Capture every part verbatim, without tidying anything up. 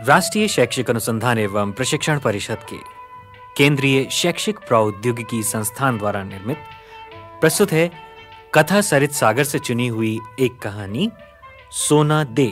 राष्ट्रीय शैक्षिक अनुसंधान एवं प्रशिक्षण परिषद के केंद्रीय शैक्षिक प्रौद्योगिकी संस्थान द्वारा निर्मित प्रस्तुत है कथा सरित सागर से चुनी हुई एक कहानी सोना दे।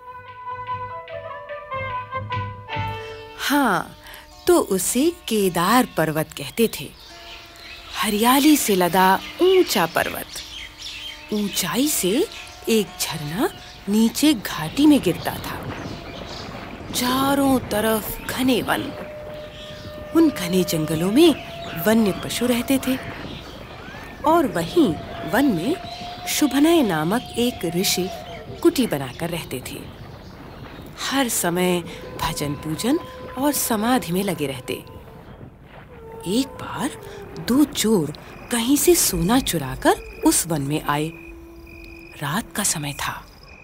हाँ, तो उसे केदार पर्वत कहते थे। हरियाली से लदा ऊंचा पर्वत। ऊंचाई से एक झरना नीचे घाटी में गिरता था। चारों तरफ घने वन। उन घने जंगलों में वन्य पशु रहते थे और वहीं वन में शुभनय नामक एक ऋषि कुटी बनाकर रहते थे। हर समय भजन पूजन और समाधि में लगे रहते। एक बार दो चोर कहीं से सोना चुराकर उस वन में आए। रात का समय था।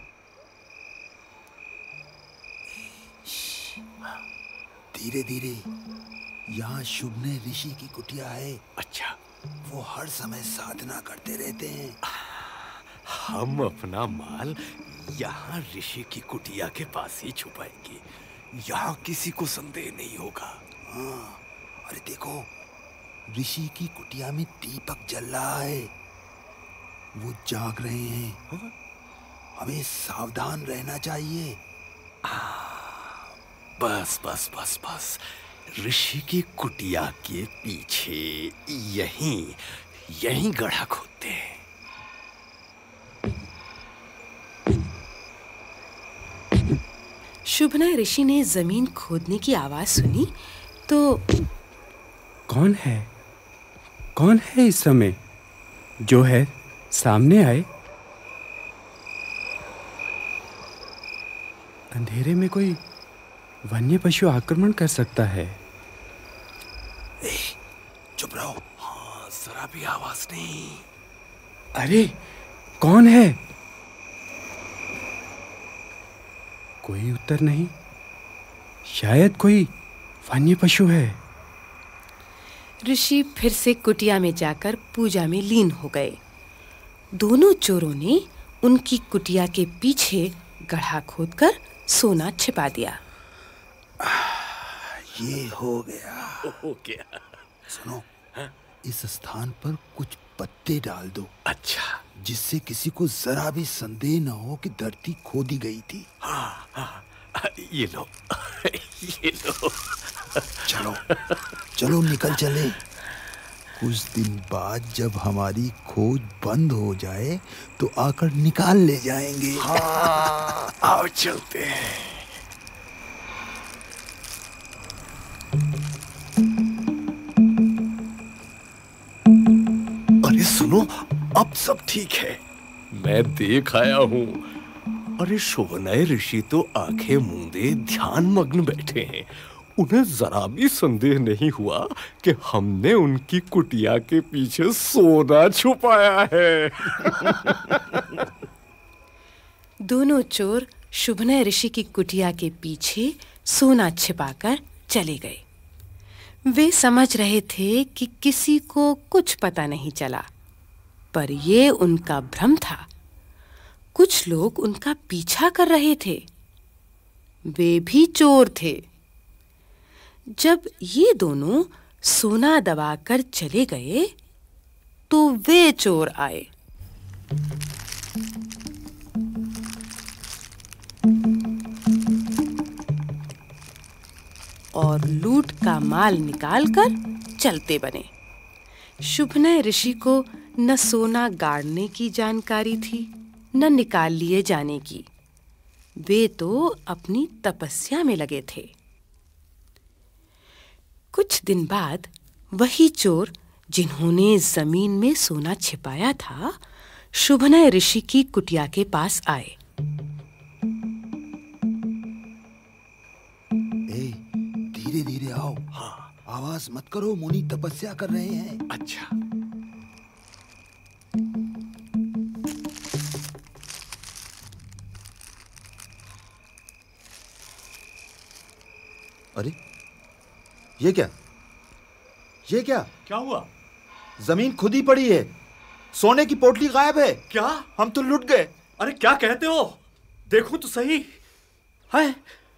धीरे धीरे, यहाँ शुभनय ऋषि की कुटिया है। अच्छा, वो हर समय साधना करते रहते हैं। हम अपना माल यहाँ ऋषि की कुटिया के पास ही छुपाएंगे। यहाँ किसी को संदेह नहीं होगा। हाँ, अरे देखो, ऋषि की कुटिया में दीपक जल रहा है। वो जाग रहे हैं। हाँ? हमें सावधान रहना चाहिए। बस बस बस बस ऋषि की कुटिया के पीछे यहीं यहीं गड्ढा खोदते हैं। शुभनय ऋषि ने जमीन खोदने की आवाज सुनी तो कौन है? कौन है इस समय? जो है सामने आए। अंधेरे में कोई वन्य पशु आक्रमण कर सकता है। ए, चुप रहो। हाँ, जरा भी आवाज नहीं। अरे, कौन है? कोई उत्तर नहीं। शायद कोई वन्य पशु है। ऋषि फिर से कुटिया में जाकर पूजा में लीन हो गए। दोनों चोरों ने उनकी कुटिया के पीछे गड्ढा खोदकर सोना छिपा दिया। ये हो गया। हो गया। सुनो, इस स्थान पर कुछ पत्ते डाल दो। अच्छा, जिससे किसी को जरा भी संदेह न हो कि धरती खोदी गई थी। हाँ, हाँ, ये लो, ये लो। चलो, चलो निकल चले। कुछ दिन बाद जब हमारी खोज बंद हो जाए तो आकर निकाल ले जाएंगे। हाँ, आओ चलते हैं। अरे सुनो, अब सब ठीक है। मैं देख आया हूँ। अरे शुभनय ऋषि तो आंखें मूंदे ध्यान मग्न बैठे हैं। उन्हें जरा भी संदेह नहीं हुआ कि हमने उनकी कुटिया के पीछे सोना छुपाया है। दोनों चोर शुभनय ऋषि की कुटिया के पीछे सोना छिपाकर चले गए। वे समझ रहे थे कि किसी को कुछ पता नहीं चला, पर यह उनका भ्रम था। कुछ लोग उनका पीछा कर रहे थे। वे भी चोर थे। जब ये दोनों सोना दबाकर चले गए तो वे चोर आए। और लूट का माल निकालकर चलते बने। शुभनय ऋषि को न सोना गाड़ने की जानकारी थी, न निकाल लिए जाने की। वे तो अपनी तपस्या में लगे थे। कुछ दिन बाद वही चोर जिन्होंने जमीन में सोना छिपाया था, शुभनय ऋषि की कुटिया के पास आए। ए, धीरे धीरे आओ। हाँ, आवाज मत करो, मुनि तपस्या कर रहे हैं। अच्छा। अरे, ये क्या? ये क्या? क्या हुआ? जमीन खुदी पड़ी है। सोने की पोटली गायब है। क्या? हम तो लुट गए। अरे क्या कहते हो? देखो तो सही। है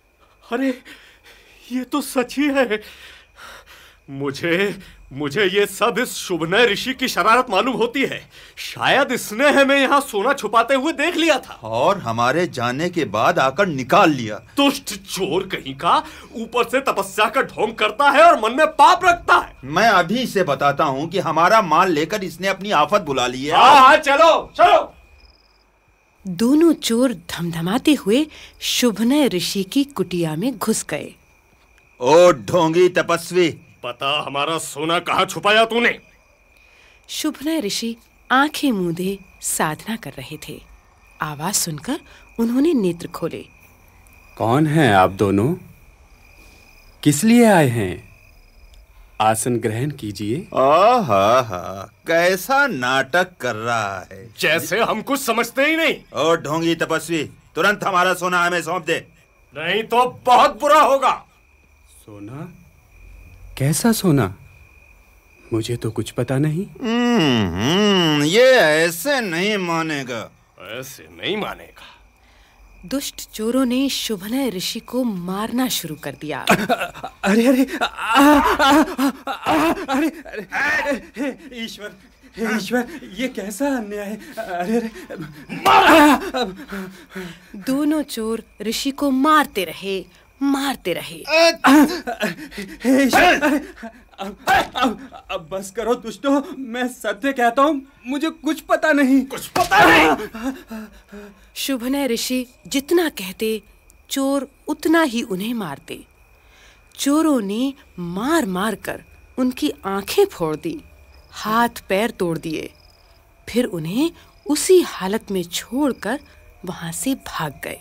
अरे ये तो सच ही है। मुझे मुझे ये सब इस शुभनय ऋषि की शरारत मालूम होती है। शायद इसने हमें यहाँ सोना छुपाते हुए देख लिया था और हमारे जाने के बाद आकर निकाल लिया। दुष्ट चोर कहीं का, ऊपर से तपस्या का ढोंग करता है और मन में पाप रखता है। मैं अभी इसे बताता हूँ कि हमारा माल लेकर इसने अपनी आफत बुला ली है। हाँ हाँ चलो चलो। दोनों चोर धमधमाते हुए शुभनय ऋषि की कुटिया में घुस गए। ओ ढोंगी तपस्वी, बता हमारा सोना कहाँ छुपाया तूने? शुभनय ऋषि आंखें मूंदे साधना कर रहे थे। आवाज सुनकर उन्होंने नेत्र खोले। कौन हैं आप दोनों? किस लिए आए हैं? आसन ग्रहण कीजिए। आहा हा, कैसा नाटक कर रहा है, जैसे हम कुछ समझते ही नहीं। ओ ढोंगी तपस्वी, तुरंत हमारा सोना हमें सौंप दे, नहीं तो बहुत बुरा होगा। सोना? कैसा सोना? मुझे तो कुछ पता नहीं। हम्म, ये ऐसे नहीं मानेगा। ऐसे नहीं मानेगा। दुष्ट चोरों ने शुभनय ऋषि को मारना शुरू कर दिया। अरे अरे आ, आ, आ, आ, अरे अरे ईश्वर, हे ईश्वर, ये कैसा अन्याय है? अरे अरे दोनों चोर ऋषि को मारते रहे मारते रहे। हे ईश्वर, अब, अब, अब बस करो दुष्टों, मैं सत्य कहता हूँ, मुझे कुछ पता नहीं। कुछ पता नहीं। शुभनय ऋषि जितना कहते चोर उतना ही उन्हें मारते। चोरों ने मार मार कर उनकी आंखें फोड़ दी, हाथ पैर तोड़ दिए, फिर उन्हें उसी हालत में छोड़कर वहां से भाग गए।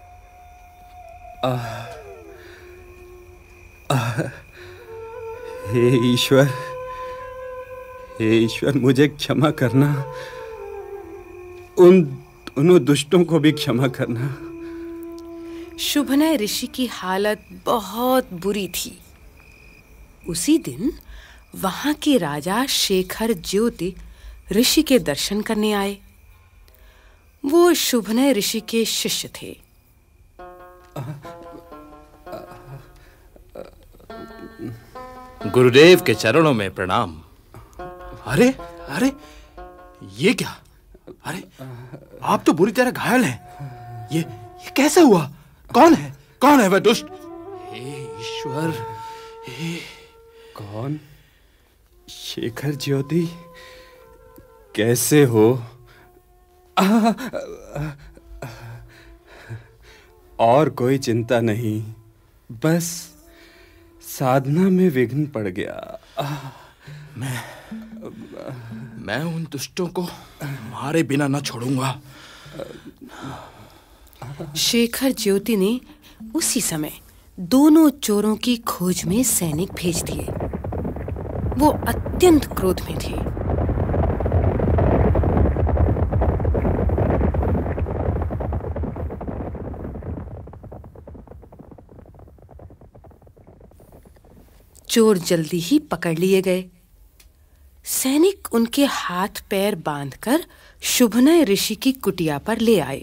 आह, आह, हे ईश्वर, हे ईश्वर, मुझे क्षमा करना, उन दोनों दुष्टों को भी क्षमा करना। शुभनय ऋषि की हालत बहुत बुरी थी। उसी दिन वहां के राजा शेखर ज्योति ऋषि के दर्शन करने आए। वो शुभनय ऋषि के शिष्य थे। गुरुदेव के चरणों में प्रणाम। अरे अरे ये क्या? अरे आप तो बुरी तरह घायल हैं। ये ये कैसे हुआ? कौन है कौन है वह दुष्ट? हे ईश्वर, हे कौन? शेखर ज्योति, कैसे हो? आ, आ, आ, और कोई चिंता नहीं, बस साधना में विघ्न पड़ गया। आ, मैं मैं उन दुष्टों को मारे बिना न छोड़ूंगा। शेखर ज्योति ने उसी समय दोनों चोरों की खोज में सैनिक भेज दिए। वो अत्यंत क्रोध में थे। चोर जल्दी ही पकड़ लिए गए। सैनिक उनके हाथ पैर बांधकर शुभनय ऋषि की कुटिया पर ले आए।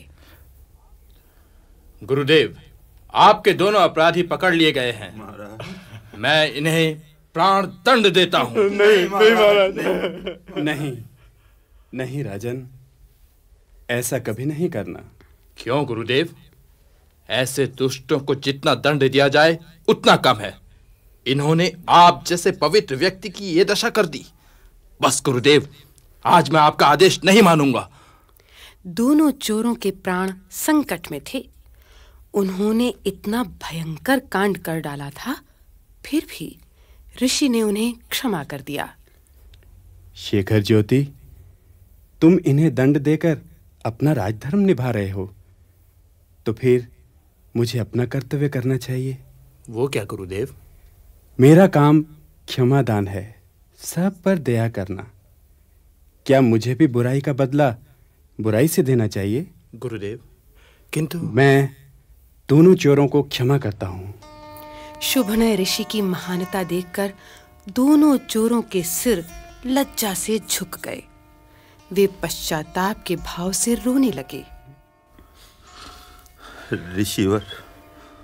गुरुदेव, आपके दोनों अपराधी पकड़ लिए गए हैं। मैं इन्हें प्राण दंड देता हूं। नहीं नहीं महाराज, नहीं नहीं राजन, ऐसा कभी नहीं करना। क्यों गुरुदेव? ऐसे दुष्टों को जितना दंड दिया जाए उतना कम है। इन्होंने आप जैसे पवित्र व्यक्ति की ये दशा कर दी। बस गुरुदेव, आज मैं आपका आदेश नहीं मानूंगा। दोनों चोरों के प्राण संकट में थे। उन्होंने इतना भयंकर कांड कर डाला था, फिर भी ऋषि ने उन्हें क्षमा कर दिया। शेखर ज्योति, तुम इन्हें दंड देकर अपना राजधर्म निभा रहे हो, तो फिर मुझे अपना कर्तव्य करना चाहिए। वो क्या गुरुदेव? मेरा काम क्षमादान है, सब पर दया करना। क्या मुझे भी बुराई का बदला बुराई से देना चाहिए? गुरुदेव, किंतु मैं दोनों चोरों को क्षमा करता हूँ। शुभनय ऋषि की महानता देखकर दोनों चोरों के सिर लज्जा से झुक गए। वे पश्चाताप के भाव से रोने लगे। ऋषिवर,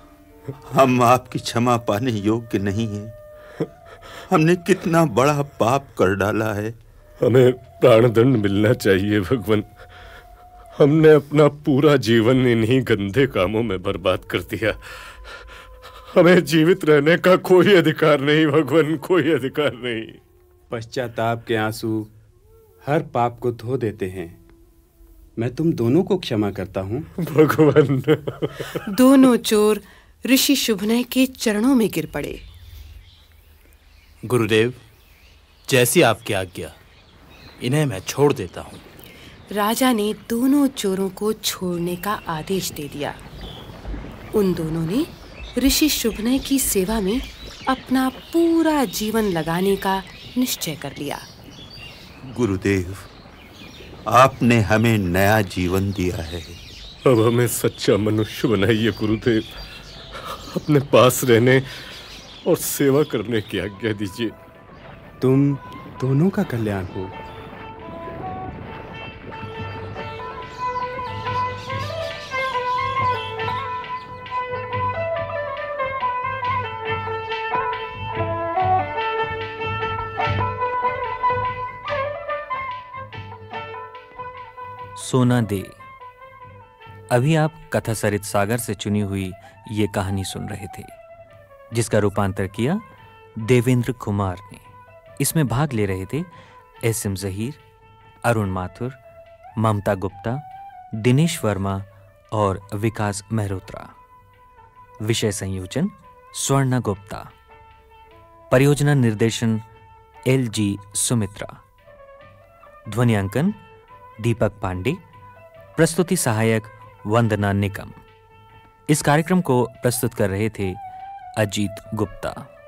हम आपकी क्षमा पाने योग्य नहीं हैं। हमने कितना बड़ा पाप कर डाला है। हमें प्राणदंड मिलना चाहिए भगवान। हमने अपना पूरा जीवन इन्हीं गंदे कामों में बर्बाद कर दिया। हमें जीवित रहने का कोई अधिकार नहीं भगवान, कोई अधिकार नहीं। पश्चाताप के आंसू हर पाप को धो देते हैं। मैं तुम दोनों को क्षमा करता हूँ भगवान। दोनों चोर ऋषि शुभनय के चरणों में गिर पड़े। गुरुदेव, जैसी आपकी आज्ञा, इन्हें मैं छोड़ देता हूँ। राजा ने दोनों चोरों को छोड़ने का आदेश दे दिया। उन दोनों ने ऋषि शुभनय की सेवा में अपना पूरा जीवन लगाने का निश्चय कर लिया। गुरुदेव, आपने हमें नया जीवन दिया है। अब हमें सच्चा मनुष्य बनाइए गुरुदेव। अपने पास रहने और सेवा करने की आज्ञा दीजिए। तुम दोनों का कल्याण हो। सोना दे। अभी आप कथा सरित सागर से चुनी हुई ये कहानी सुन रहे थे, जिसका रूपांतर किया देवेंद्र कुमार ने। इसमें भाग ले रहे थे एस एम जहीर, अरुण माथुर, ममता गुप्ता, दिनेश वर्मा और विकास मेहरोत्रा। विषय संयोजन स्वर्णा गुप्ता। परियोजना निर्देशन एल जी सुमित्रा। ध्वनियांकन दीपक पांडे। प्रस्तुति सहायक वंदना निकम। इस कार्यक्रम को प्रस्तुत कर रहे थे अजीत गुप्ता।